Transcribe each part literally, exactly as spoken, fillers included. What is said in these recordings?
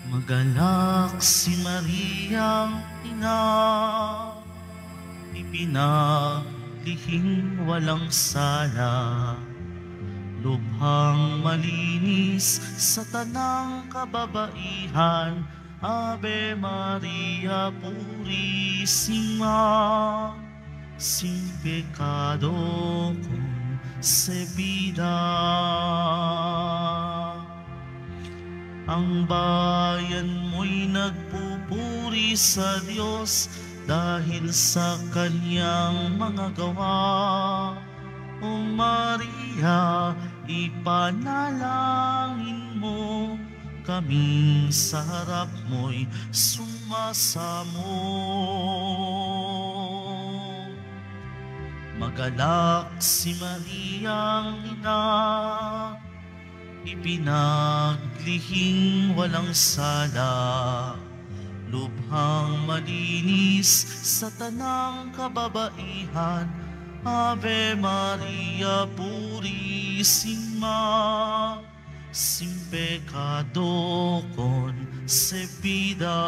Magalak si Mariang ina, ipinaglihing walang sala, lubhang malinis sa tanang kababaihan. Ave Maria Purísima, sin pecado concebida. Ang bayan mo'y nagpupuri sa Diyos dahil sa kanyang mga gawa. O Maria, ipanalangin mo kaming sa harap mo'y sumasamo. Magalak si Mariang ina, ipinaglihing walang sala, lubhang malinis sa tanang kababaihan. Ave Maria Purísima, sin pecado concebida.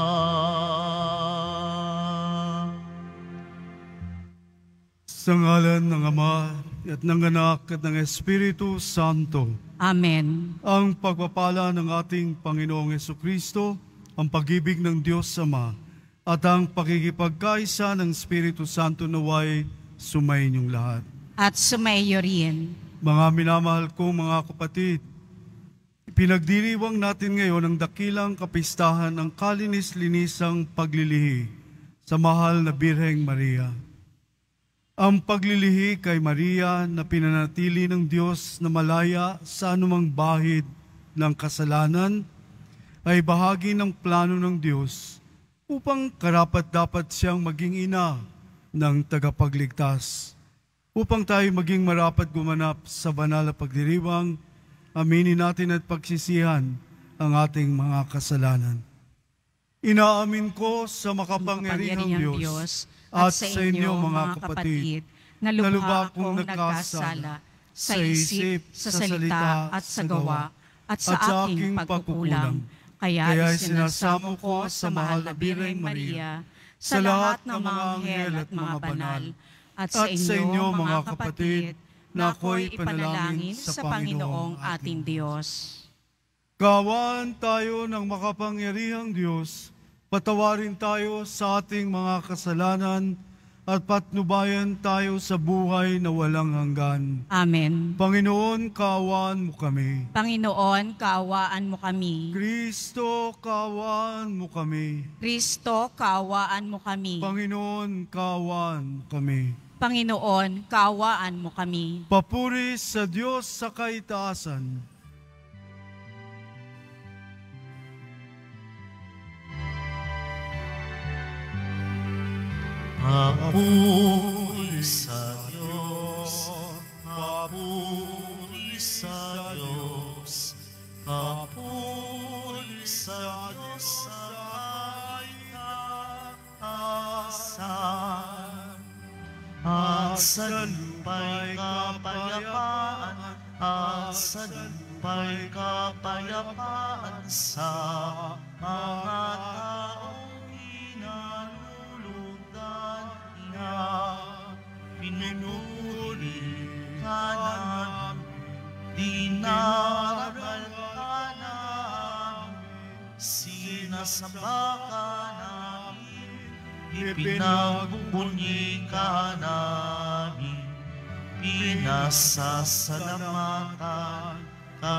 Sa ngalan ng Ama at ng Anak at ng Espiritu Santo. Amen. Ang pagpapala ng ating Panginoong Hesukristo, ang pag-ibig ng Diyos Ama, at ang pakikipagkaisa ng Espiritu Santo naway sumayinyong lahat. At sumayo rin. Mga minamahal kong mga kapatid, pinagdiriwang natin ngayon ang dakilang kapistahan ng kalinis-linisang paglilihi sa mahal na Birheng Maria. Ang paglilihi kay Maria na pinanatili ng Diyos na malaya sa anumang bahid ng kasalanan ay bahagi ng plano ng Diyos upang karapat-dapat siyang maging ina ng tagapagligtas. Upang tayo maging marapat gumanap sa banal na pagdiriwang, aminin natin at pagsisihan ang ating mga kasalanan. Inaamin ko sa makapangyarihang Diyos at sa inyo mga kapatid, na lubha akong nagkasala sa isip, sa salita at sa gawa, at sa aking pagkukulang. Kaya sinasamo ko sa mahal na Birheng Maria, sa lahat ng mga anghel at mga banal, at sa inyo mga kapatid, na ako'y panalangin sa Panginoong ating Diyos. Kaawaan tayo ng makapangyarihang Diyos, patawarin tayo sa ating mga kasalanan at patnubayan tayo sa buhay na walang hanggan. Amen. Panginoon, kaawaan mo kami. Panginoon, kaawaan mo kami. Kristo, kaawaan mo kami. Kristo, kaawaan mo kami. Panginoon, kaawaan mo kami. Panginoon, kaawaan mo kami. Papuri sa Diyos sa kaitaasan. Papuri sa Diyos, papuri sa Diyos, papuri sa Diyos sa kaitaasan. At sa lupa'y kapayapaan, at sa lupa'y kapayapaan sa mga taong pinupuri ka namin, dinaral ka namin, sinasamba ka namin, ipinagbubunyi ka namin, pinasasalamatan ka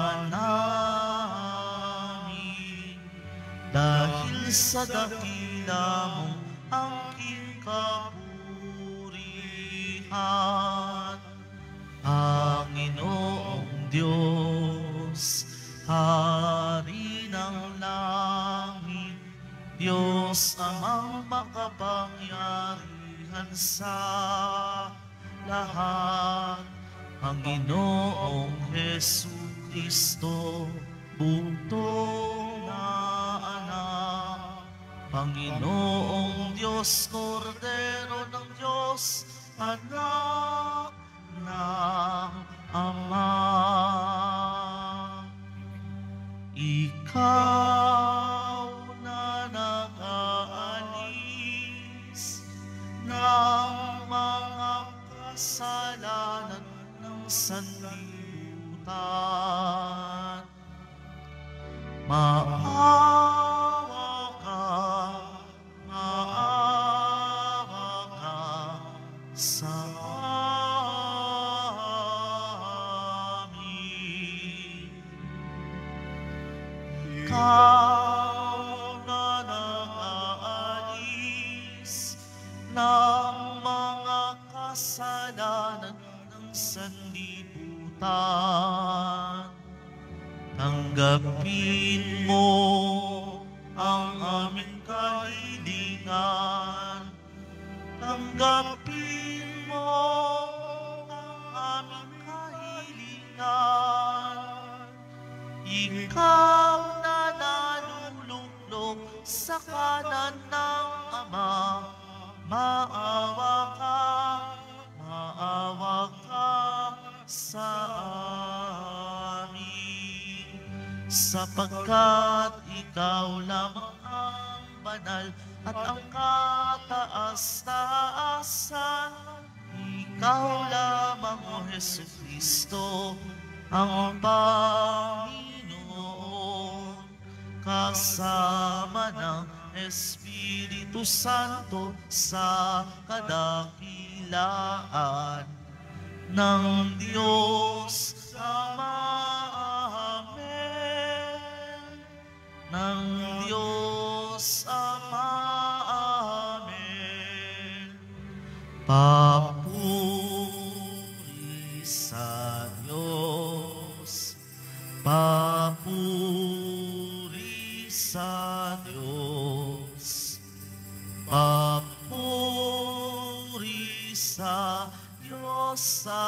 namin. Dahil sa dakila mong angking kapurihan, Panginoong Diyos, Hari ng langit, Diyos amang makapangyarihan sa lahat, Panginoong Hesukristo, buntong na anak, Panginoong Diyos, Kordero ng Diyos, anak ng Ama. Ikaw Maawa ka, maawa ka sa amin. Ikaw na nag-aalis ng mga kasalanan ng sanlibutan. Tanggapin mo ang aming kahilingan. Tanggapin mo ang aming kahilingan. Ikaw na naluluklok sa kanan ng Ama, maawa ka, maawa ka sa amin. Sapagkat ikaw lamang ang banal at ang kataas-taasan. Ikaw lamang, O Jesucristo, ang Panginoon, kasama ng Espiritu Santo sa kadakilaan ng Diyos Ama. Amen. Ng Diyos Ama. Amen. Papuri sa Diyos. Papuri sa Diyos. Papuri sa Diyos sa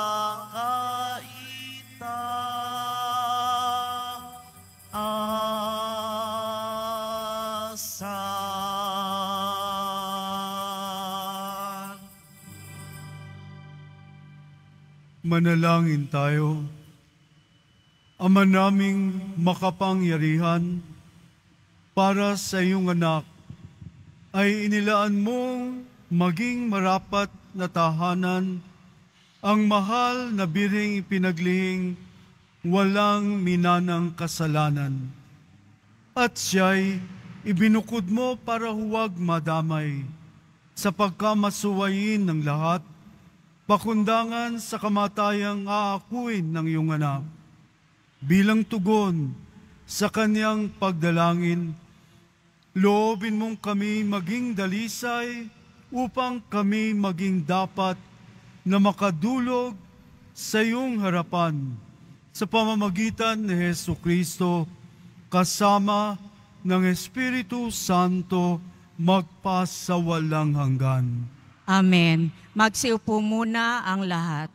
kaitaasan. Manalangin tayo. Ama naming makapangyarihan, para sa iyong anak ay inilaan mong maging marapat na tahanan ang mahal na birheng ipinaglihing walang minanang kasalanan. At siya'y ibinukod mo para huwag madamay sa pagkamasuwayin ng lahat, pakundangan sa kamatayang aakuin ng iyong anak. Bilang tugon sa kanyang pagdalangin, loobin mong kami maging dalisay upang kami maging dapat na makadulog sa iyong harapan sa pamamagitan ni Jesucristo kasama ng Espiritu Santo magpasawalang hanggan. Amen. Magsiupo muna ang lahat.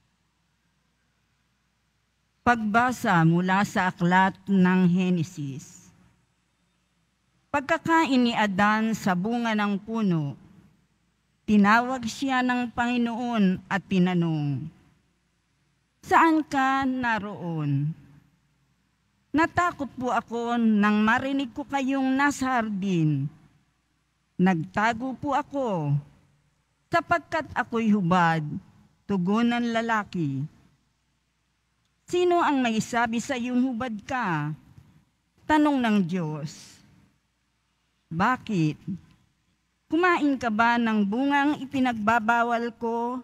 Pagbasa mula sa aklat ng Henesis. Pagkakain ni Adan sa bunga ng puno, tinawag siya ng Panginoon at tinanong, "Saan ka naroon?" "Natakot po ako nang marinig ko kayong nasa hardin. Nagtago po ako, sapagkat ako'y hubad," tugon ng lalaki. "Sino ang may sabi sa iyong hubad ka?" tanong ng Diyos. "Bakit? Kumain ka ba ng bungang ipinagbabawal ko?"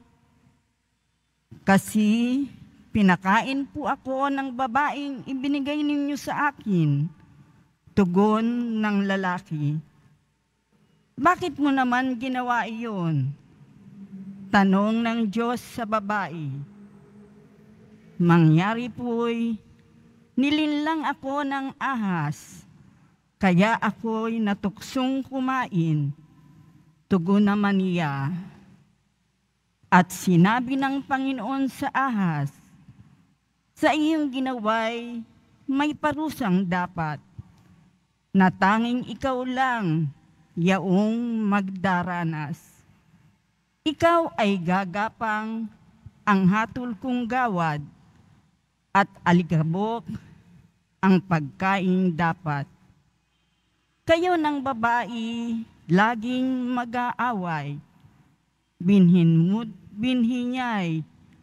"Kasi pinakain po ako ng babaeng ibinigay ninyo sa akin," tugon ng lalaki. "Bakit mo naman ginawa iyon?" tanong ng Diyos sa babae. "Mangyari po'y nilinlang ako ng ahas, kaya ako'y natuksong kumain," tugon naman niya. At sinabi ng Panginoon sa ahas, "Sa iyong ginawa'y may parusang dapat, na tanging ikaw lang yaong magdaranas. Ikaw ay gagapang ang hatol kong gawad, at alikabok ang pagkain dapat. Kayo ng babae laging mag-aaway, binhin mo't binhi niya'y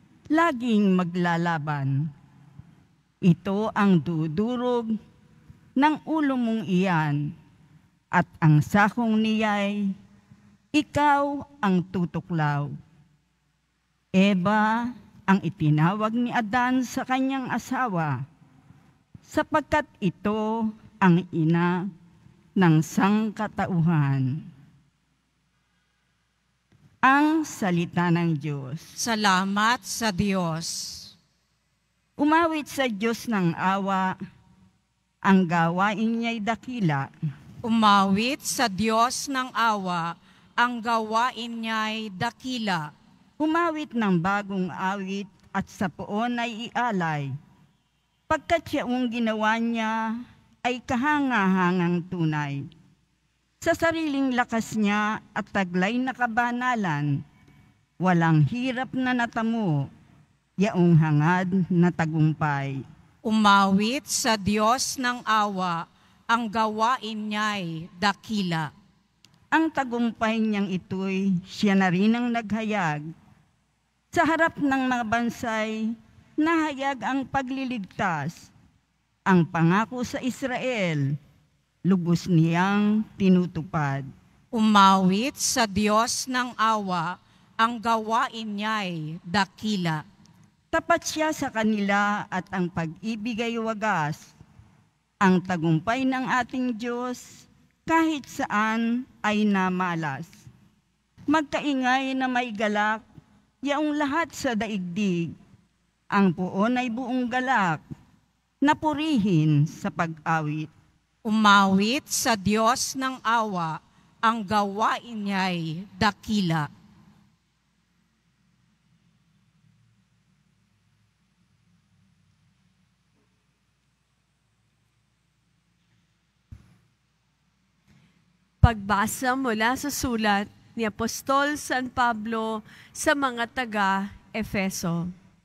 laging maglalaban. Ito ang dudurog ng ulo mong iyan, at ang sakong niya'y ikaw ang tutuklaw. Eva ang itinawag ni Adan sa kanyang asawa, sapagkat ito ang ina ng sangkatauhan. Ang salita ng Diyos. Salamat sa Diyos. Umawit sa Diyos ng awa, ang gawain niya'y dakila. Umawit sa Diyos ng awa, ang gawain niya'y dakila. Umawit ng bagong awit at sa poon ay ialay, pagkat siyang ginawa niya ay kahangahangang tunay. Sa sariling lakas niya at taglay na kabanalan, walang hirap na natamo, yaong hangad na tagumpay. Umawit sa Diyos ng awa, ang gawain niya'y dakila. Ang tagumpay niyang ito'y siya na rin ang naghayag. Sa harap ng mga bansay, nahayag ang pagliligtas. Ang pangako sa Israel, lubos niyang tinutupad. Umawit sa Diyos ng awa, ang gawain niya'y dakila. Tapat siya sa kanila at ang pag-ibig ay wagas. Ang tagumpay ng ating Diyos, kahit saan ay namalas. Magkaingay na may galak, yaong lahat sa daigdig. Ang puon ay buong galak, napurihin sa pag-awit. Umawit sa Diyos ng awa, ang gawain niya'y dakila. Pagbasa mula sa sulat ni Apostol San Pablo sa mga taga-Efeso.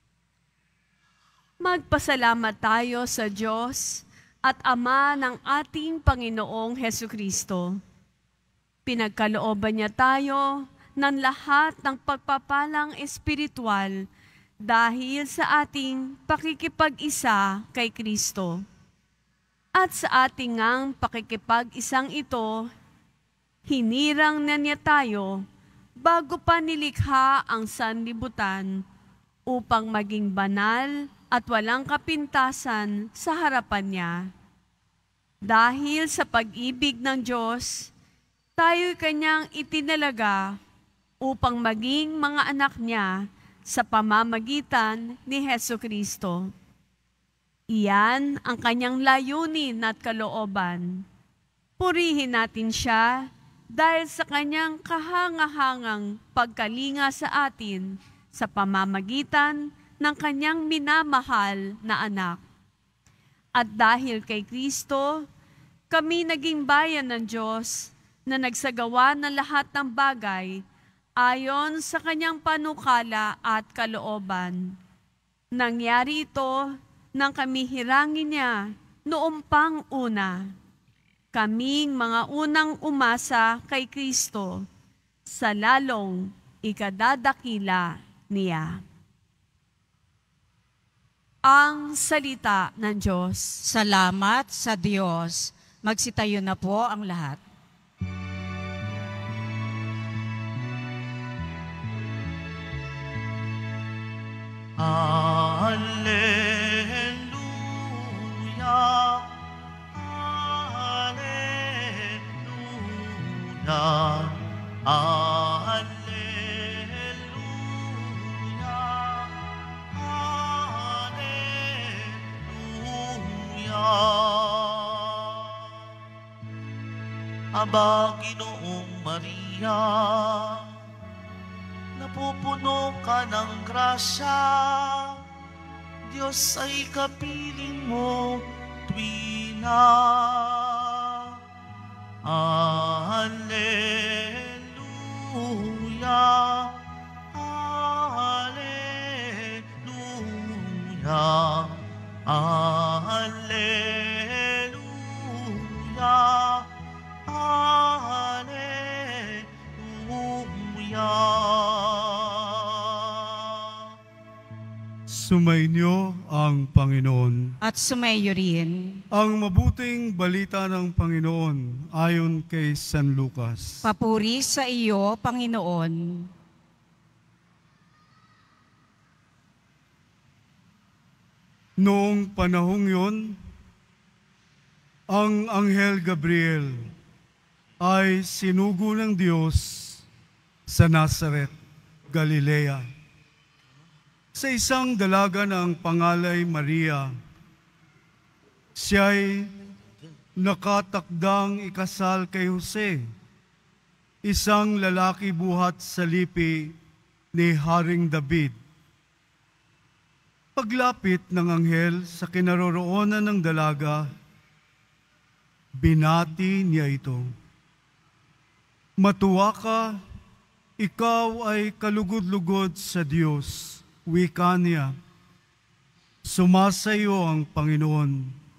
Magpasalamat tayo sa Diyos at Ama ng ating Panginoong Hesukristo. Pinagkalooban niya tayo ng lahat ng pagpapalang espiritual dahil sa ating pakikipag-isa kay Kristo. At sa ating ngang pakikipag-isang ito, hinirang na niya tayo bago pa nilikha ang sanlibutan upang maging banal at walang kapintasan sa harapan niya. Dahil sa pag-ibig ng Diyos, tayo'y kanyang itinalaga upang maging mga anak niya sa pamamagitan ni Hesukristo. Iyan ang kanyang layunin at kalooban. Purihin natin siya dahil sa kanyang kahangahangang pagkalinga sa atin sa pamamagitan ng kanyang minamahal na anak. At dahil kay Kristo, kami naging bayan ng Diyos na nagsagawa ng lahat ng bagay ayon sa kanyang panukala at kalooban. Nangyari ito nang kami hirangin niya noong pang una. Kaming mga unang umasa kay Kristo sa lalong ikadadakila niya. Ang salita ng Diyos. Salamat sa Diyos. Magsitayo na po ang lahat. Alleluia, Alleluia, Alleluia, Alleluia. Aba, Ginoong Maria, napupuno ka ng grasya, Diyos ay kapiling mo tuwina. Alleluia, Alleluia, Alleluia, Alleluia. Sumainyo ang Panginoon. At sumayo rin. Ang mabuting balita ng Panginoon ayon kay San Lucas. Papuri sa iyo, Panginoon. Noong panahong yun, ang Anghel Gabriel ay sinugo ng Diyos sa Nazaret, Galilea, sa isang dalaga ng pangalay Maria. Siya'y nakatakdang ikasal kay Jose, isang lalaki buhat sa lipi ni Haring David. Paglapit ng anghel sa kinaroroonan ng dalaga, binati niya ito. Matuwa ka, ikaw ay kalugod-lugod sa Diyos. Wika niya, sumasayo ang Panginoon.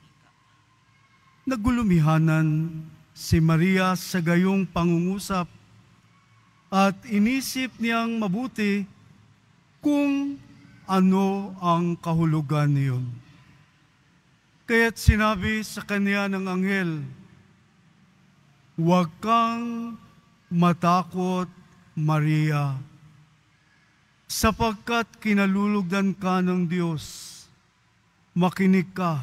Nagulumihanan si Maria sa gayong pangungusap at inisip niyang mabuti kung ano ang kahulugan niyon. Kaya't sinabi sa kanya ng anghel, huwag kang matakot, Maria, sapagkat kinalulugdan ka ng Diyos. Makinig ka,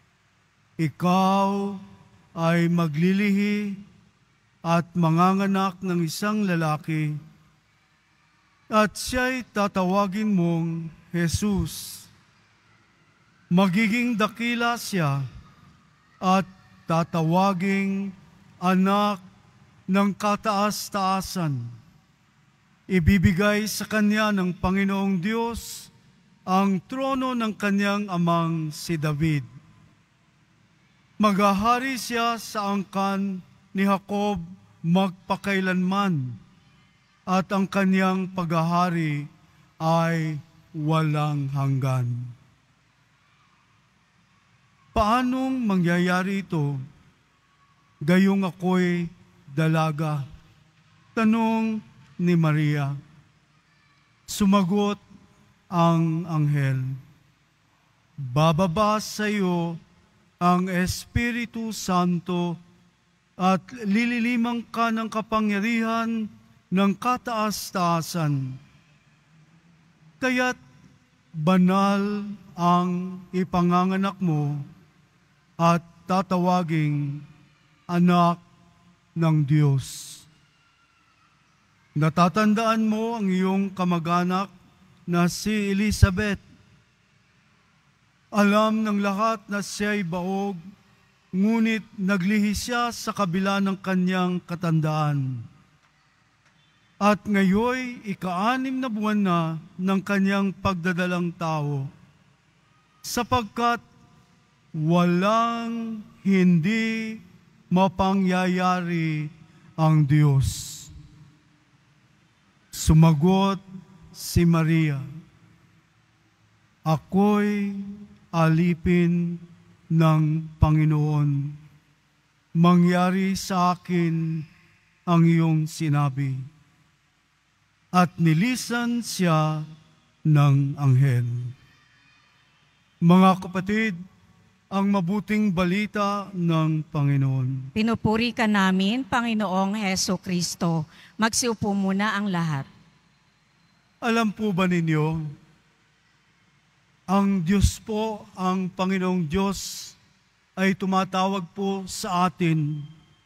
ikaw ay maglilihi at manganganak ng isang lalaki, at siya'y tatawagin mong Jesus. Magiging dakila siya at tatawaging anak ng kataas-taasan. Ibibigay sa kanya ng Panginoong Diyos ang trono ng kanyang amang si David. Maghahari siya sa angkan ni Jacob magpakailanman, at ang kanyang paghahari ay walang hanggan. Paanong mangyayari ito? Gayong ako'y dalaga. Tanong ni Maria. Sumagot ang anghel, bababa sa iyo ang Espiritu Santo at lililimang ka ng kapangyarihan ng kataas-taasan. Kaya't banal ang ipanganganak mo at tatawaging anak ng Diyos. Natatandaan mo ang iyong kamag-anak na si Elizabeth. Alam ng lahat na siya'y baog, ngunit naglihi siya sa kabila ng kanyang katandaan. At ngayoy, ika-anim na buwan na ng kanyang pagdadalang tao, sapagkat walang hindi mapangyayari ang Diyos. Sumagot si Maria, ako'y alipin ng Panginoon. Mangyari sa akin ang iyong sinabi. At nilisan siya ng anghel. Mga kapatid, ang mabuting balita ng Panginoon. Pinupuri ka namin, Panginoong Heso Kristo. Magsiupo muna ang lahat. Alam po ba ninyo, ang Diyos po, ang Panginoong Diyos, ay tumatawag po sa atin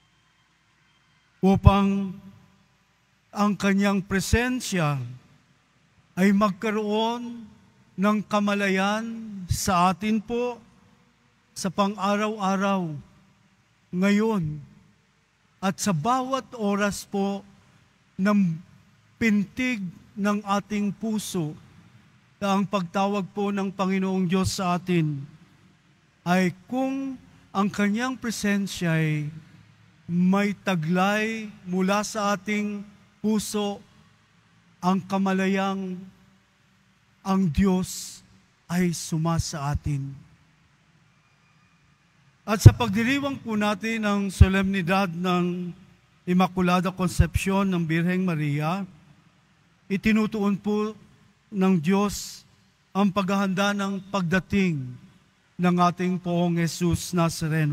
upang ang kanyang presensya ay magkaroon ng kamalayan sa atin po sa pang-araw-araw, ngayon, at sa bawat oras po ng pintig ng ating puso, na ang pagtawag po ng Panginoong Diyos sa atin ay kung ang kanyang presensya ay may taglay mula sa ating puso, ang kamalayang ang Diyos ay sumasa atin. At sa pagdiriwang po natin ng solemnidad ng Immaculada Concepcion ng Birheng Maria, itinutuon po ng Diyos ang paghahanda ng pagdating ng ating Poong Jesus Nazareno.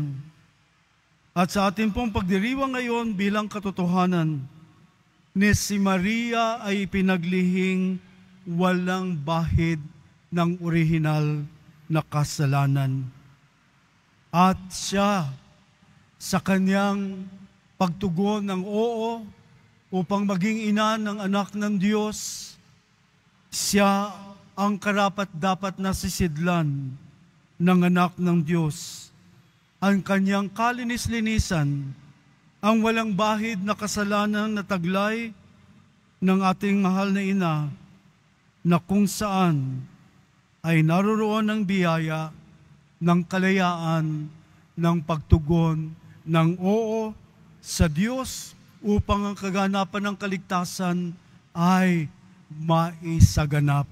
At sa ating pong pagdiriwang ngayon bilang katotohanan, ni si Maria ay pinaglihing walang bahid ng orihinal na kasalanan. At siya, sa kanyang pagtugon ng oo upang maging ina ng anak ng Diyos, siya ang karapat-dapat na sisidlan ng anak ng Diyos. Ang kanyang kalinis-linisan, ang walang bahid na kasalanan na taglay ng ating mahal na ina, na kung saan ay naroroon ng biyaya, ng kalayaan, ng pagtugon, ng oo sa Diyos upang ang kaganapan ng kaligtasan ay maisaganap.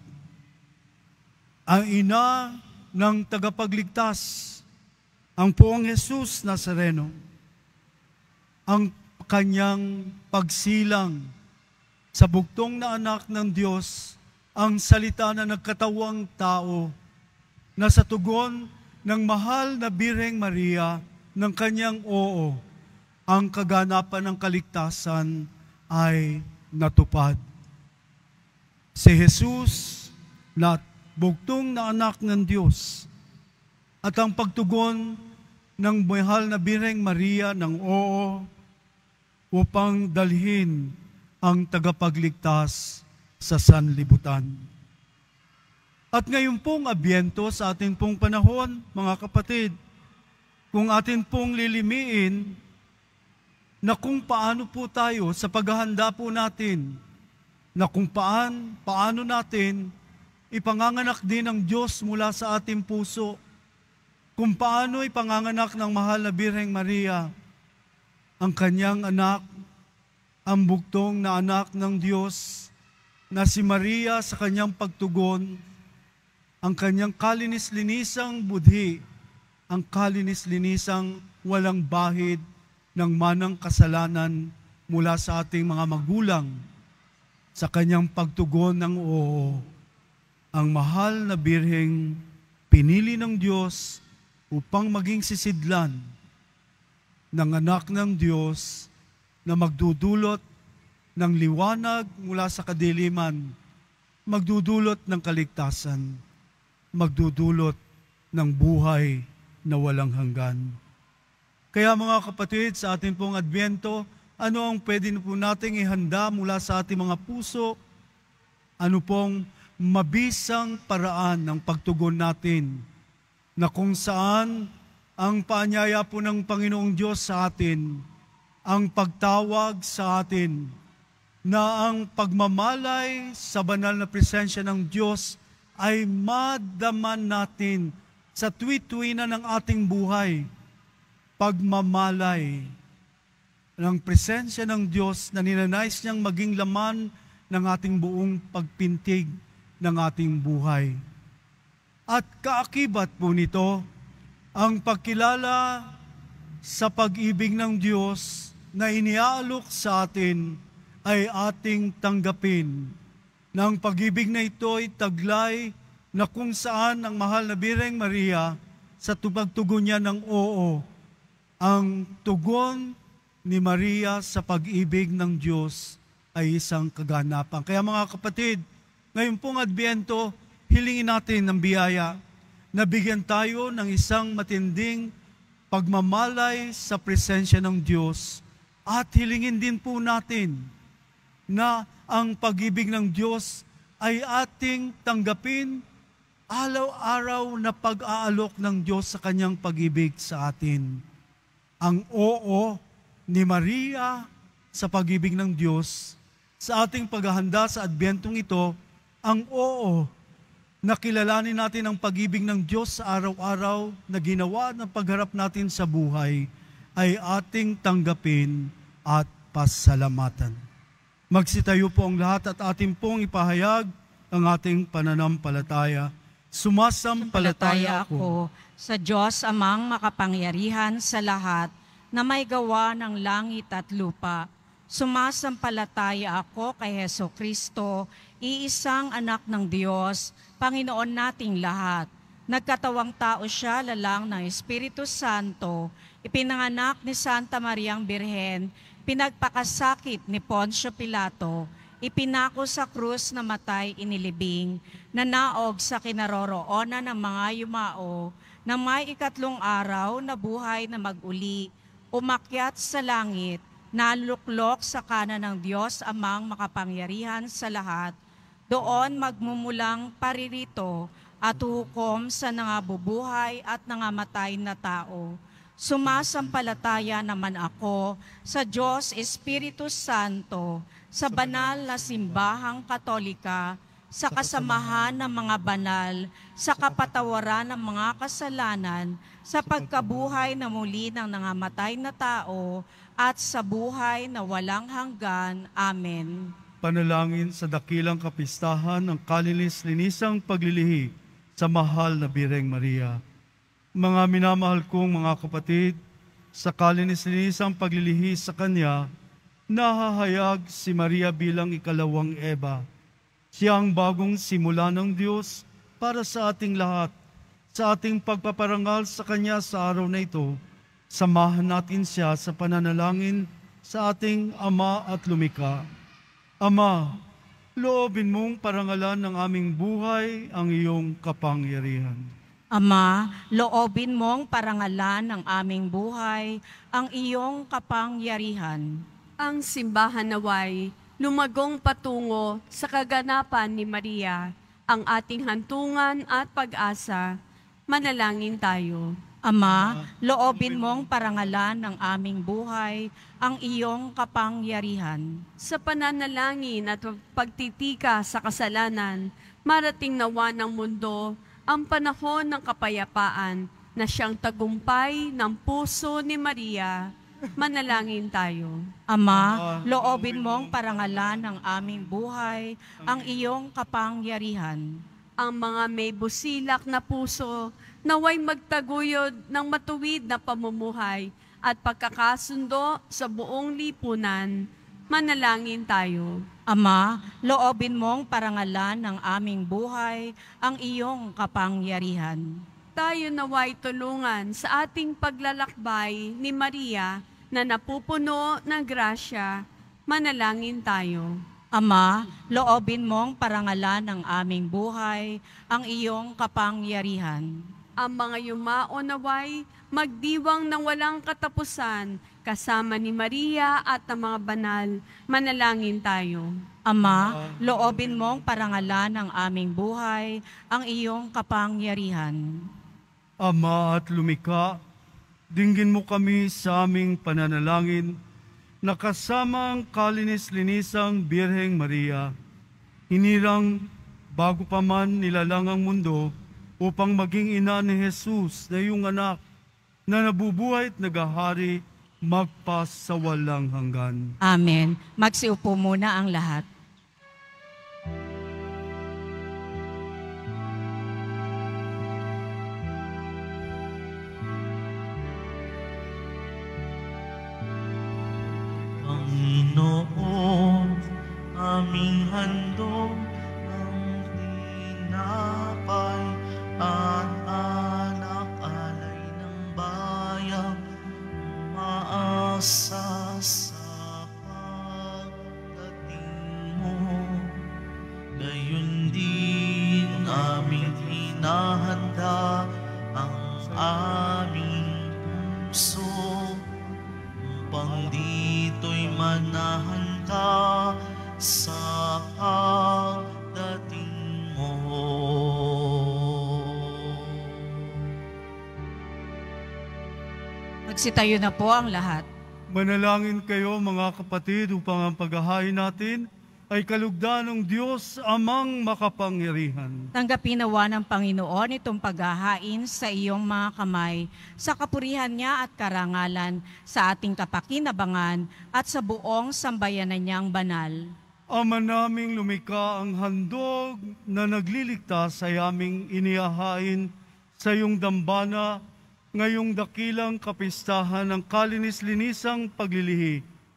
Ang ina ng tagapagligtas, ang Poong Jesus Nazareno, ang kanyang pagsilang sa bugtong na anak ng Diyos, ang salita na nagkatawang tao, na sa tugon ng mahal na Birheng Maria, ng kanyang oo, ang kaganapan ng kaligtasan ay natupad. Si Jesus na bugtong na anak ng Diyos at ang pagtugon ng mahal na Birheng Maria ng oo upang dalhin ang tagapagligtas sa sanlibutan. At ngayon pong Abyento sa ating pong panahon, mga kapatid, kung atin pong lilimiin na kung paano po tayo sa paghahanda po natin, na kung paan, paano natin ipanganganak din ng Diyos mula sa ating puso, kung paano ipanganganak ng mahal na Birheng Maria, ang kanyang anak, ang bugtong na anak ng Diyos, na si Maria sa kanyang pagtugon, ang kanyang kalinis-linisang budhi, ang kalinis-linisang walang bahid ng manang kasalanan mula sa ating mga magulang, sa kanyang pagtugon ng oo, ang mahal na Birheng pinili ng Diyos upang maging sisidlan ng anak ng Diyos na magdudulot ng liwanag mula sa kadiliman, magdudulot ng kaligtasan, magdudulot ng buhay na walang hanggan. Kaya mga kapatid, sa ating pong Adbyento, ano ang pwede po nating ihanda mula sa ating mga puso? Ano pong mabisang paraan ng pagtugon natin na kung saan ang paanyaya po ng Panginoong Diyos sa atin, ang pagtawag sa atin na ang pagmamalay sa banal na presensya ng Diyos ay madaman natin sa tuwi-tuwi na ng ating buhay. Pagmamalay ng presensya ng Diyos na ninanais niyang maging laman ng ating buong pagpintig ng ating buhay. At kaakibat po nito, ang pagkilala sa pag-ibig ng Diyos na iniaalok sa atin ay ating tanggapin. Na ang pag-ibig na ito ay taglay na kung saan ang mahal na Birheng Maria sa pagtugon niya ng oo, ang tugon ni Maria sa pag-ibig ng Diyos ay isang kaganapan. Kaya mga kapatid, ngayon pong Adbyento, hilingin natin ng biyaya na bigyan tayo ng isang matinding pagmamalay sa presensya ng Diyos at hilingin din po natin na ang pag-ibig ng Diyos ay ating tanggapin araw-araw na pag-aalok ng Diyos sa kanyang pag-ibig sa atin. Ang oo ni Maria sa pag-ibig ng Diyos sa ating paghahanda sa Adbyentong ito, ang oo na kilalanin natin ang pag-ibig ng Diyos sa araw-araw na ginawa ng pagharap natin sa buhay ay ating tanggapin at pasalamatan. Magsitayo po ang lahat at ating pong ipahayag ang ating pananampalataya. Sumasampalataya ako sa Diyos amang makapangyarihan sa lahat na may gawa ng langit at lupa Sumasampalataya ako kay Heso Kristo, iisang anak ng Diyos, Panginoon nating lahat. Nagkatawang tao siya, lalang ng Espiritu Santo, ipinanganak ni Santa Mariang Birhen, pinagpakasakit ni Poncio Pilato, ipinako sa krus na matay inilibing, nanaog sa kinaroroonan ng mga yumao, na may ikatlong araw na buhay na mag-uli, umakyat sa langit, naluklok sa kanan ng Diyos amang makapangyarihan sa lahat, doon magmumulang paririto at hukom sa nangabubuhay at nangamatay na tao. Sumasampalataya naman ako sa Diyos Espiritu Santo, sa banal na simbahang katolika, sa kasamahan ng mga banal, sa kapatawaran ng mga kasalanan, sa pagkabuhay na muli ng nangamatay na tao, at sa buhay na walang hanggan. Amen. Panalangin sa dakilang kapistahan ng kalinis-linisang paglilihi sa mahal na Birheng Maria. Mga minamahal kong mga kapatid, sa kalinis-linisang paglilihi sa Kanya, nahahayag si Maria bilang ikalawang Eva. Siya ang bagong simula ng Diyos para sa ating lahat. Sa ating pagpaparangal sa Kanya sa araw na ito, samahan natin siya sa pananalangin sa ating Ama at Lumikha. Ama, loobin mong parangalan ng aming buhay ang iyong kapangyarihan. Ama, loobin mong parangalan ng aming buhay ang iyong kapangyarihan. Ang simbahan naway lumagong patungo sa kaganapan ni Maria, ang ating hantungan at pag-asa. Manalangin tayo. Ama, loobin mong parangalan ng aming buhay ang iyong kapangyarihan. Sa pananalangin at pagtitika sa kasalanan, marating nawa ng mundo ang panahon ng kapayapaan na siyang tagumpay ng puso ni Maria. Manalangin tayo. Ama, loobin mong parangalan ng aming buhay ang iyong kapangyarihan. Ang mga may busilak na puso, naway magtaguyod ng matuwid na pamumuhay at pagkakasundo sa buong lipunan. Manalangin tayo. Ama, loobin mong parangalan ng aming buhay ang iyong kapangyarihan. Tayo naway tulungan sa ating paglalakbay ni Maria na napupuno ng grasya. Manalangin tayo. Ama, loobin mong parangalan ng aming buhay ang iyong kapangyarihan. Ang mga yumao naway magdiwang ng walang katapusan kasama ni Maria at ang mga banal. Manalangin tayo. Ama, loobin mong parangalan ng aming buhay ang iyong kapangyarihan. Ama at Lumikha, dinggin mo kami sa aming pananalangin na kasama ang kalinis-linisang Birheng Maria, hinirang bago pa man nilalang ang mundo upang maging ina ni Jesus na iyong anak na nabubuhay at nagahari magpas sa walang hanggan. Amen. Magsiupo muna ang lahat. Panginoon, aming handog ang tinapay at anak alay ng bayan, maasa sa pagdating mo. Gayon din aming hinahanda ang aming puso, upang dito'y manahan ka sa pagdating mo. Magsitayo na po ang lahat. Manalangin kayo mga kapatid upang ang paghahain natin ay kalugdan ng Diyos amang makapangyarihan. Tanggapin nawa ng Panginoon itong paghahain sa iyong mga kamay, sa kapurihan niya at karangalan, sa ating kapakinabangan at sa buong sambayanan niyang banal. Ama naming Lumikha, ang handog na nagliligtas ay aming inihahain sa iyong dambana ngayong dakilang kapistahan ng kalinis-linisang paglilihi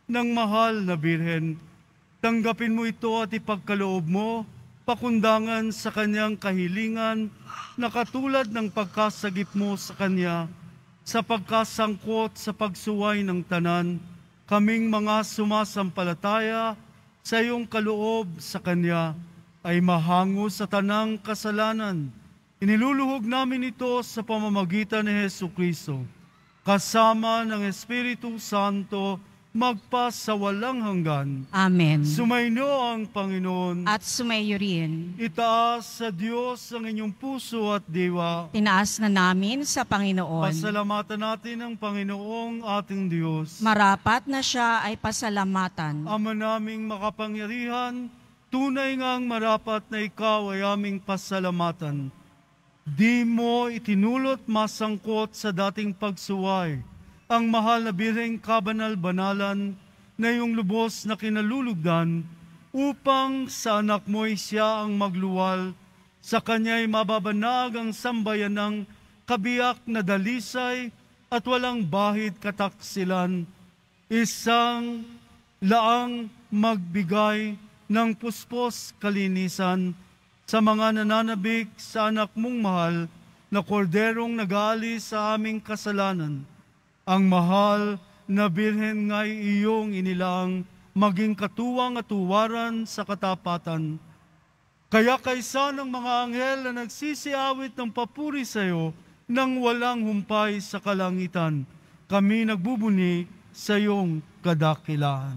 ng mahal na Birhen. Tanggapin mo ito at ipagkaloob mo, pakundangan sa kanyang kahilingan na katulad ng pagkasagip mo sa kanya, sa pagkasangkot sa pagsuway ng tanan, kaming mga sumasampalataya sa iyong kaloob sa kanya ay mahango sa tanang kasalanan. Iniluluhog namin ito sa pamamagitan ni Jesucristo, kasama ng Espiritu Santo, magpa sa walang hanggan. Amen. Sumainyo ang Panginoon. At sumayo rin. Itaas sa Diyos ang inyong puso at diwa. Tinaas na namin sa Panginoon. Pasalamatan natin ang Panginoong ating Diyos. Marapat na siya ay pasalamatan. Ama naming makapangyarihan, tunay ngang marapat na ikaw ay aming pasalamatan. Di mo itinulot masangkot sa dating pagsuway ang mahal na Birheng kabanal-banalan na iyong lubos na kinalulugdan upang sa anak mo'y siya ang magluwal, sa kanya'y mababanag ang sambayan ng kabiyak na dalisay at walang bahid kataksilan, isang laang magbigay ng puspos kalinisan sa mga nananabik sa anak mong mahal na korderong nag-aalis sa aming kasalanan. Ang mahal na Birhen nga'y iyong inilaang maging katuwang at tuwaran sa katapatan. Kaya kaysa ng mga anghel na nagsisiawit ng papuri sa iyo nang walang humpay sa kalangitan, kami nagbubuni sa iyong kadakilaan.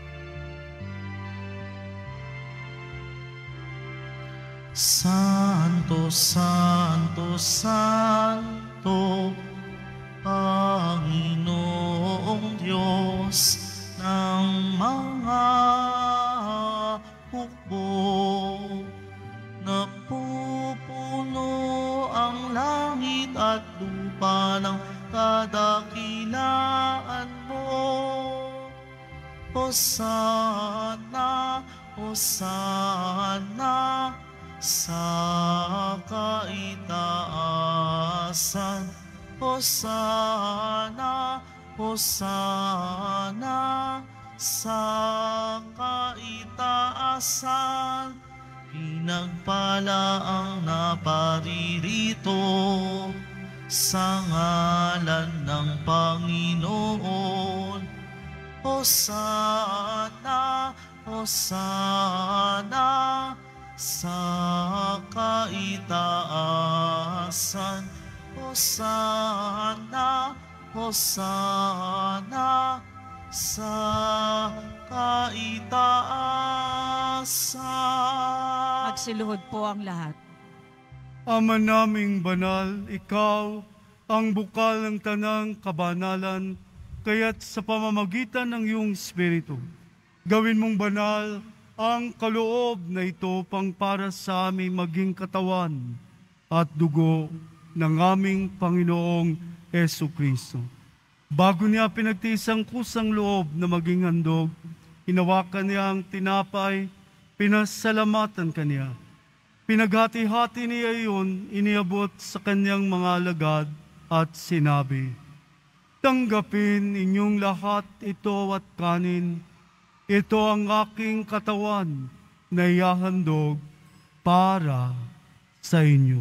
Santo, Santo, Santo, Panginoong Diyos ng mga hukbo, napupuno ang langit at lupa ng kadakilaan mo. Hosana, Hosana, sa kaitaasan. Hosana, Hosana, sa kaitaasan. Pinagpala ang naparirito sa ngalan ng Panginoon. Hosana, Hosana, sa kaitaasan. Hosana, Hosana, sa kaitaasan. Magsiluhod po ang lahat. Ama naming banal, ikaw ang bukal ng tanang kabanalan, kaya't sa pamamagitan ng iyong Espiritu, gawin mong banal ang kaloob na ito pang para sa aming maging katawan at dugo ng aming Panginoong Jesucristo. Bago niya pinagtiis ang kusang loob na maging handog, hinawakan niya ang tinapay, pinasalamatan kaniya. Pinaghati-hati niya iyon, iniabot sa kanyang mga alagad at sinabi, "Tanggapin inyong lahat ito at kanin. Ito ang aking katawan na ihahandog para sa inyo."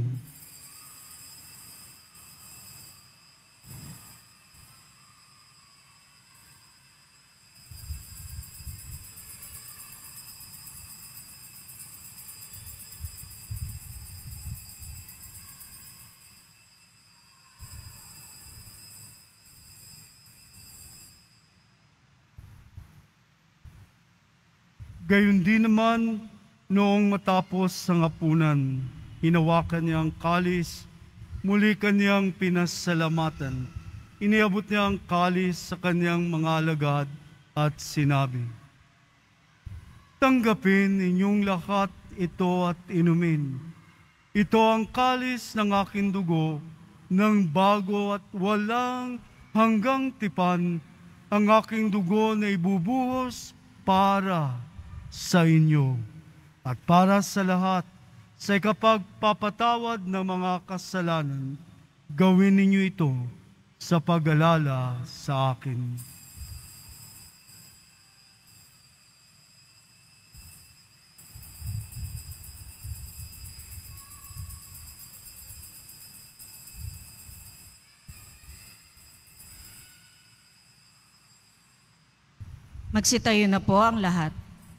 Gayon din naman, noong matapos ang hapunan, hinawakan niya ang kalis, muli kanyang pinasalamatan. Iniabot niya ang kalis sa kanyang mga alagad at sinabi, "Tanggapin inyong lahat ito at inumin. Ito ang kalis ng aking dugo, ng bago at walang hanggang tipan, ang aking dugo na ibubuhos para sa inyo at para sa lahat sa ikapagpapatawad ng mga kasalanan. Gawin ninyo ito sa pag-alala sa akin." Magsitayo na po ang lahat.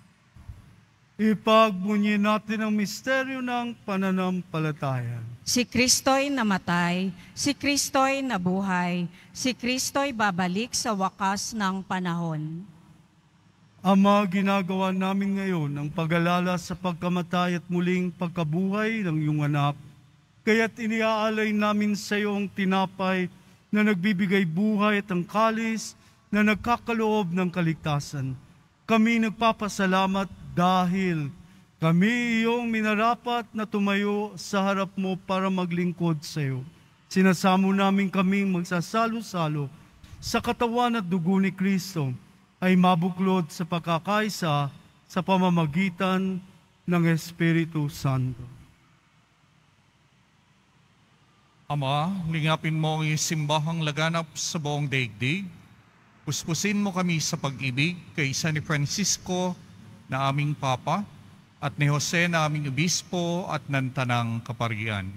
Ipagbunyi natin ang misteryo ng pananampalataya. Si Kristo'y namatay, si Kristo'y nabuhay, si Kristo'y babalik sa wakas ng panahon. Ama, ginagawa namin ngayon ang pag-alala sa pagkamatay at muling pagkabuhay ng iyong anak. Kaya't iniaalay namin sa iyo ang tinapay na nagbibigay buhay at ang kalis na nagkakaloob ng kaligtasan. Kami nagpapasalamat dahil kami iyong minarapat na tumayo sa harap mo para maglingkod sa iyo. Sinasamo namin kaming magsasalo-salo sa katawan at dugo ni Kristo ay mabuklod sa pagkakaisa sa pamamagitan ng Espiritu Santo. Ama, lingapin mo ang iyong simbahang laganap sa buong daigdig. Puspusin mo kami sa pag-ibig kay San ni Francisco na aming Papa at ni Jose na aming Obispo at ng Tanang Kaparian.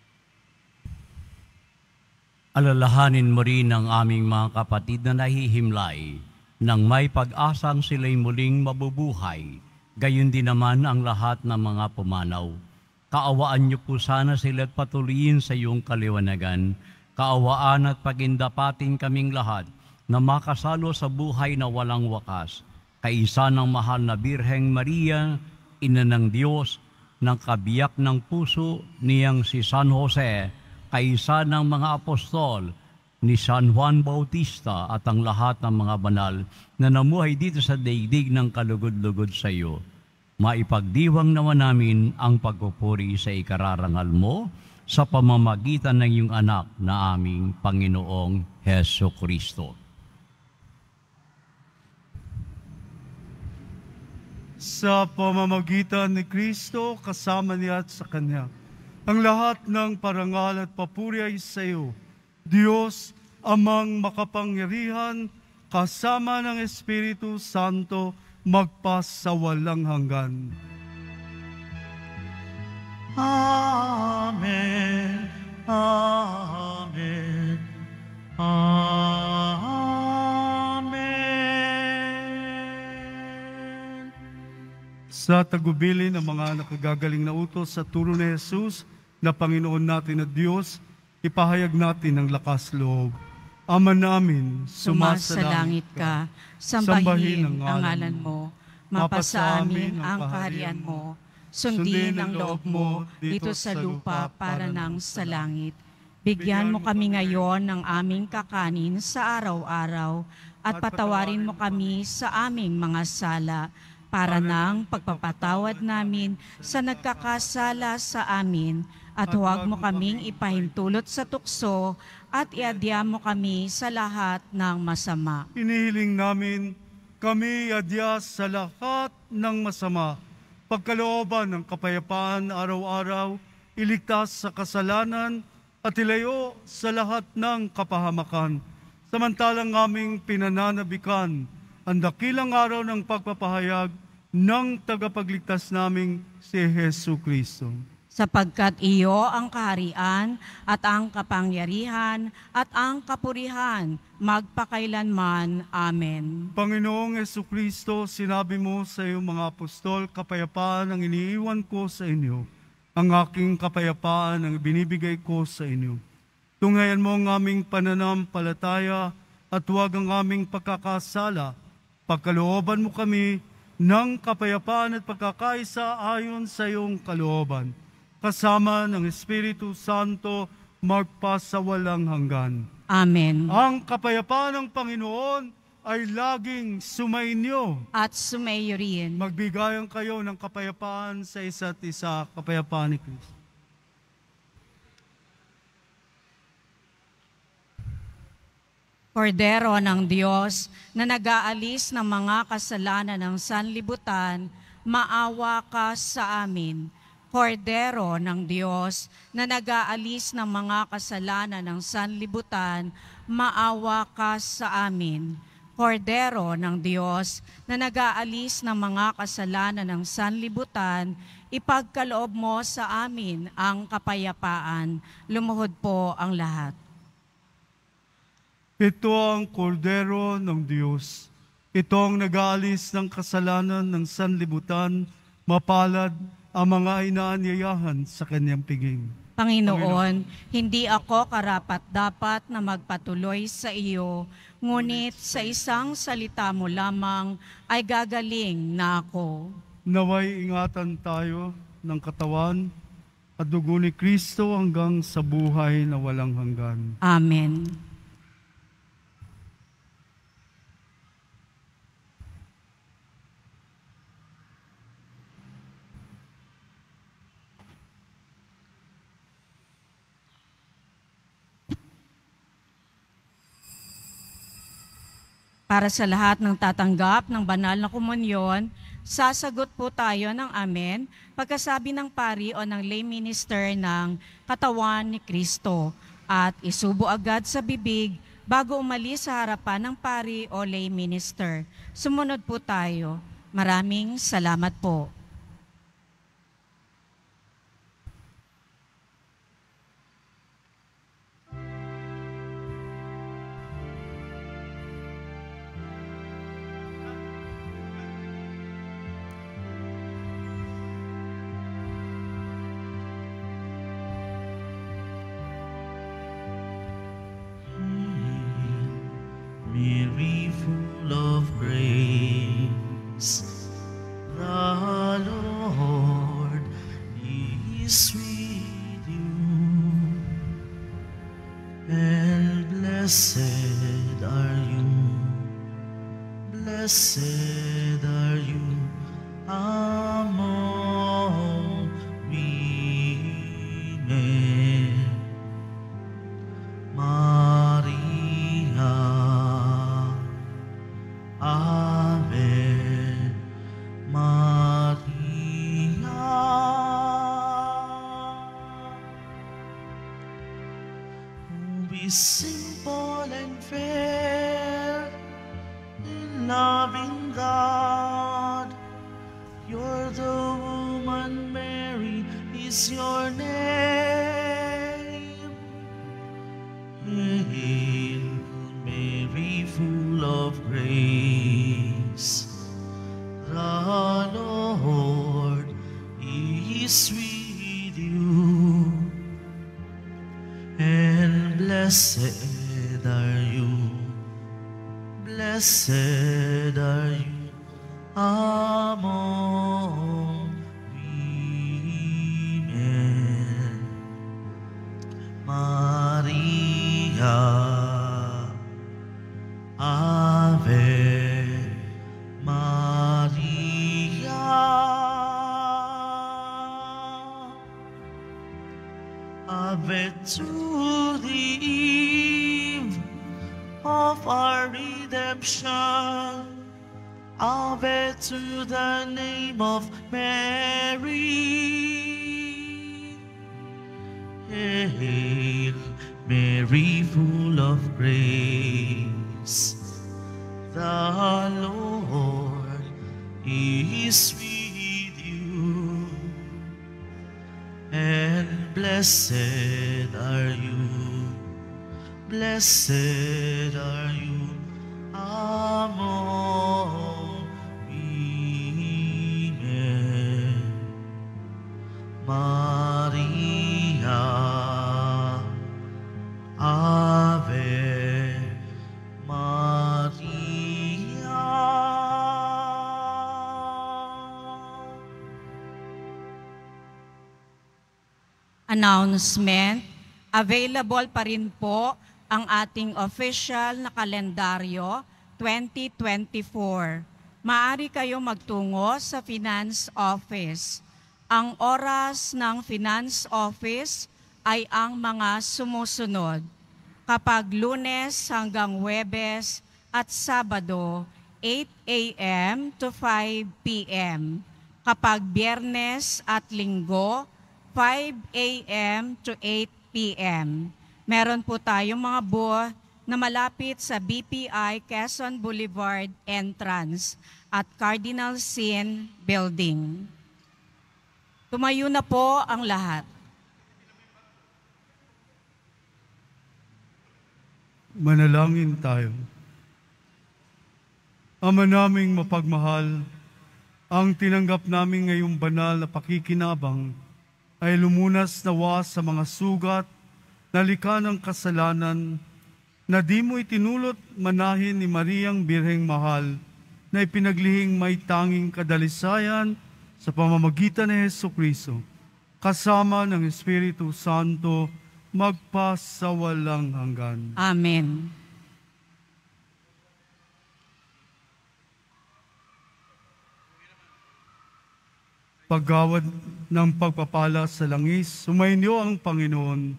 Alalahanin mo rin ang aming mga kapatid na nahihimlay nang may pag-asang sila'y muling mabubuhay, gayon din naman ang lahat ng mga pumanaw. Kaawaan niyo po sana sila at patuloyin sa iyong kaliwanagan. Kaawaan at pagindapatin kaming lahat na makasalo sa buhay na walang wakas. Kaisa ng mahal na Birheng Maria, Ina ng Diyos, ng kabiyak ng puso niyang si San Jose, kaisa ng mga apostol, ni San Juan Bautista at ang lahat ng mga banal na namuhay dito sa daigdig ng kalugod-lugod sa iyo. Maipagdiwang naman namin ang pagpupuri sa ikararangal mo sa pamamagitan ng iyong anak na aming Panginoong Heso Kristo. Sa pamamagitan ni Kristo, kasama niya at sa Kanya, ang lahat ng parangal at papuri ay sa iyo, Diyos, Amang makapangyarihan, kasama ng Espiritu Santo, magpasawalang hanggan. Amen. Amen. Amen. Sa tagubilin ng mga nakagagaling na utos sa turo ni Jesus na Panginoon natin at Diyos, ipahayag natin ang lakas loob. Ama namin, Sumasalangit ka, sambahin ang ngalan mo, mapasa amin ang kaharian mo, sundin ang loob mo dito sa lupa para nang sa langit. Bigyan mo kami ngayon ng aming kakanin sa araw-araw at patawarin mo kami sa aming mga sala para nang pagpapatawad namin sa nagkakasala sa amin, at huwag mo kaming ipahintulot sa tukso at iadya mo kami sa lahat ng masama. Inihiling namin kami adya sa lahat ng masama, pagkalooban ng kapayapaan araw-araw, iligtas sa kasalanan at ilayo sa lahat ng kapahamakan. Samantalang aming pinananabikan ang dakilang araw ng pagpapahayag ng tagapagligtas naming si Hesu Kristo. Sapagkat iyo ang kaharian at ang kapangyarihan at ang kapurihan magpakailanman. Amen. Panginoong Jesucristo, sinabi mo sa iyong mga apostol, kapayapaan ang iniiwan ko sa inyo. Ang aking kapayapaan ang binibigay ko sa inyo. Tunghayan mo ang aming pananampalataya at huwag ang aming pagkakasala. Pagkalooban mo kami ng kapayapaan at pagkakaisa ayon sa iyong kalooban, kasama ng Espiritu Santo, magpasawalang hanggan. Amen. Ang kapayapaan ng Panginoon ay laging sumainyo. At sumayo rin. Magbigayan kayo ng kapayapaan sa isa't isa, kapayapaan ni Kristo. Kordero ng Diyos na nag-aalis ng mga kasalanan ng sanlibutan, maawa ka sa amin. Kordero ng Diyos na nag-aalis ng mga kasalanan ng sanlibutan, maawa ka sa amin. Kordero ng Diyos na nag-aalis ng mga kasalanan ng sanlibutan, ipagkaloob mo sa amin ang kapayapaan. Lumuhod po ang lahat. Ito ang kordero ng Diyos. Itong nag-aalis ng kasalanan ng sanlibutan, mapalad ang mga inaanyayahan sa kanyang piging. Panginoon, hindi ako karapat-dapat na magpatuloy sa iyo, ngunit sa isang salita mo lamang ay gagaling na ako. Naway ingatan tayo ng katawan at dugo ni Kristo hanggang sa buhay na walang hanggan. Amen. Para sa lahat ng tatanggap ng banal na komunyon, sasagot po tayo ng amen pagkasabi ng pari o ng lay minister ng katawan ni Kristo at isubo agad sa bibig bago umalis sa harapan ng pari o lay minister. Sumunod po tayo. Maraming salamat po. Mary, full of grace, the Lord is with you, and blessed are you, blessed are you among women. Maria, Ave Maria. Who is simple and fair in loving God. You're the woman, Mary is your name. Hail, Mary, full of grace, the Lord is with you, and blessed are you, blessed are you among women. Maria, Ave Maria. Ave to the eve of our redemption. Ave to the name of Mary. Hail, Mary, full of grace, the Lord is with you, and blessed are you, blessed are you among women. Maria, Ave Maria. Announcement, available pa rin po ang ating official na kalendaryo twenty twenty-four. Maaari kayo magtungo sa Finance Office. Ang oras ng Finance Office ay ang mga sumusunod. Kapag Lunes hanggang Huwebes at Sabado, eight a m to five p m Kapag Biyernes at Linggo, five a m to eight p m Meron po tayong mga booth na malapit sa B P I Quezon Boulevard entrance at Cardinal Sin Building. Tumayo na po ang lahat. Manalangin tayo. Ama naming mapagmahal, ang tinanggap namin ngayong banal na pakikinabang ay lumunas nawa sa mga sugat na likha ng kasalanan na di mo itinulot manahin ni Mariang Birheng Mahal na ipinaglihing may tanging kadalisayan sa pamamagitan ni Hesukristo, kasama ng Espiritu Santo, magpasawalang hanggan. Amen. Paggawad ng pagpapala sa langis, sumainyo ang Panginoon.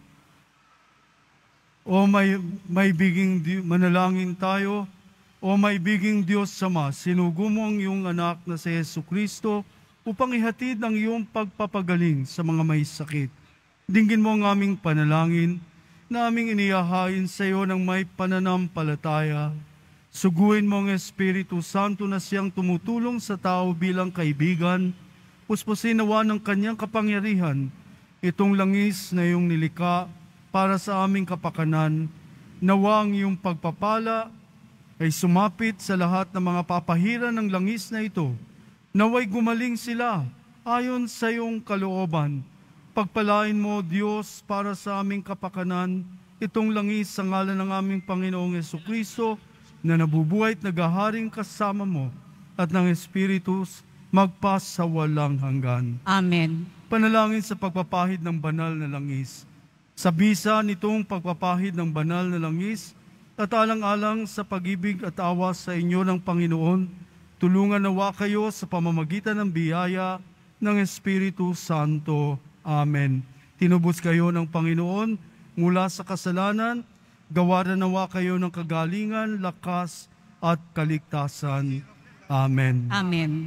O may, may biging di, manalangin tayo, o may biging Diyos Ama, sinugo mo ang iyong anak na si Hesukristo upang ihatid ang iyong pagpapagaling sa mga may sakit. Dinggin mo ang aming panalangin na aming inihahain sa iyo ng may pananampalataya. Suguin mo ang Espiritu Santo na siyang tumutulong sa tao bilang kaibigan. Puspusin nawa ng kanyang kapangyarihan itong langis na iyong nilika para sa aming kapakanan. Nawa ang iyong pagpapala ay sumapit sa lahat ng mga papahiran ng langis na ito. Naway gumaling sila ayon sa iyong kalooban. Pagpalain mo, Diyos, para sa aming kapakanan itong langis sa ngalan ng aming Panginoong Hesukristo na nabubuhay at naghaharing kasama mo at ng Espiritu magpasawalang hanggan. Amen. Panalangin sa pagpapahid ng banal na langis. Sa bisa nitong pagpapahid ng banal na langis, at alang-alang sa pag-ibig at awa sa inyo ng Panginoon, tulungan nawa kayo sa pamamagitan ng biyaya ng Espiritu Santo. Amen. Tinubos kayo ng Panginoon mula sa kasalanan, gawaran nawa kayo ng kagalingan, lakas at kaligtasan. Amen. Amen.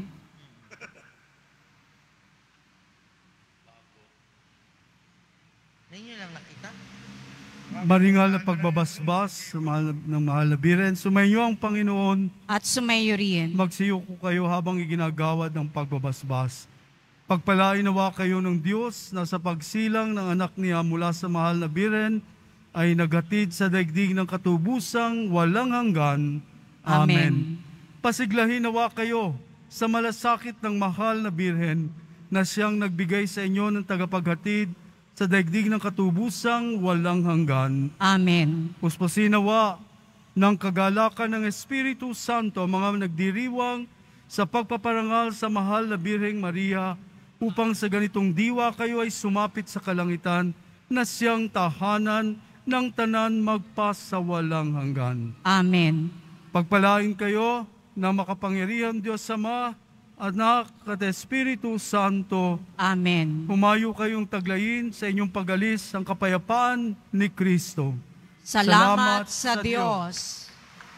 Ninyo lang nakita? Maringal na pagbabasbas sa mahal, ng mahal na biren, sumainyo ang Panginoon. At sumayo rin. Magsiyoko kayo habang iginagawad ng pagbabasbas. Pagpalain nawa kayo ng Diyos na sa pagsilang ng anak niya mula sa mahal na biren ay naghatid sa daigdig ng katubusang walang hanggan. Amen. Amen. Pasiglahin nawa kayo sa malasakit ng mahal na birhen na siyang nagbigay sa inyo ng tagapaghatid sa daigdig ng katubusang walang hanggan. Amen. Puspusin nawa ng kagalakan ng Espiritu Santo ang mga nagdiriwang sa pagpaparangal sa mahal na Birheng Maria upang sa ganitong diwa kayo ay sumapit sa kalangitan na siyang tahanan ng tanan magpasawalang hanggan. Amen. Pagpalain kayo ng makapangyarihan Diyos Ama, Anak at Espiritu Santo. Amen. Humayo kayong taglayin sa inyong pag-alis ang kapayapaan ni Kristo. Salamat, Salamat sa Diyos.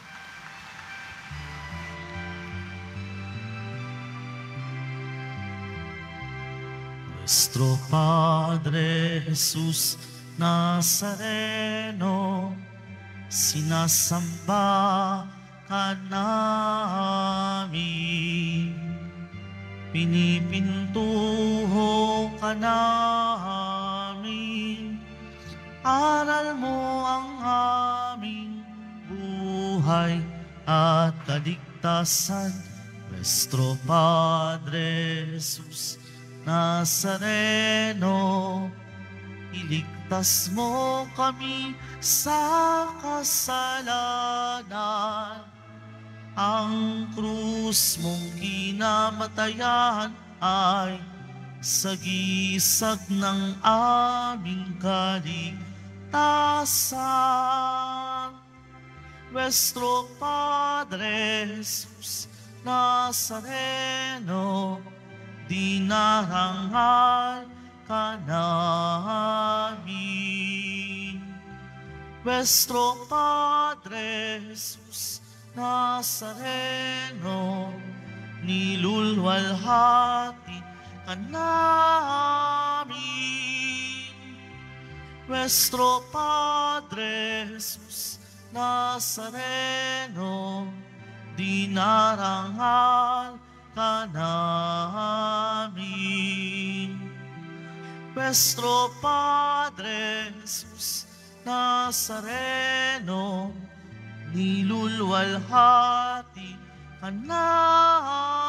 Nuestro Padre Jesus Nazareno, sinasamba ka namin. Pinipintuho ka namin, aral mo ang aming buhay at kaligtasan. Nuestro Padre Jesus Nazareno, iligtas mo kami sa kasalanan. Ang krus mong kinamatayan ay sagisag ng aming kaligtasan. Nuestro Padre Jesus Nazareno, dinarangal ka namin. Nuestro Padre Jesus Nazareno, nilulwalhati ka namin. Nuestro Padre Jesus Nazareno, dinarangal ka namin. Nuestro Padre Jesus Nazareno, nilulwalhati anak.